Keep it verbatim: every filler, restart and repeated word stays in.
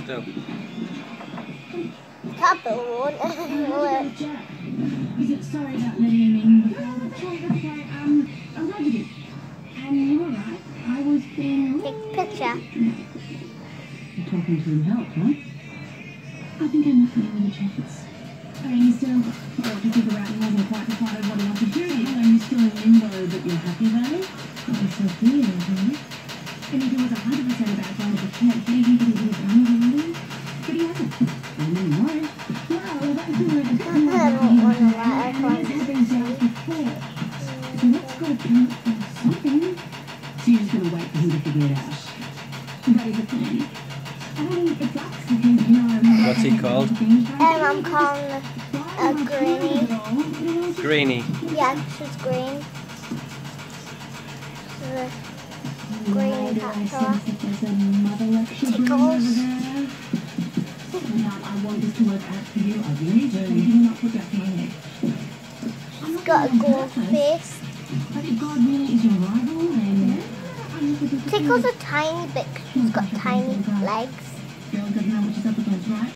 still. That bill won't work. Sorry about letting him in before. That's right, that's right. Um, I'm glad you did. And you were right. I was being... Take a picture. You're talking to him help, huh? I think I must be with the chance. I mean, he's still... Well, to figure out he hasn't quite decided what he wants to do. Hello, he's still in limbo, but you're happy about it? Oh, it's so clear, isn't it? And if he was one hundred percent about going to the church, then he could have been done. But he hasn't. And then why? Well, that's the way the I don't want to let her He's had these days before. So let's go count for something. So you're just going to wait for him to figure it out. That is a plan. I mean, if that's the thing, you know... What's he called? Um, I'm calling a Greenie. Greenie. Yeah, she's green. She's a green caterpillar. Tickles. I want this to work out for you. I really do. You do not put that in my head. She's got a gold face. But if God really is your rival, then... Tickles are tiny bit 'cause she's got tiny legs. Girl doesn't know what she's up against, right?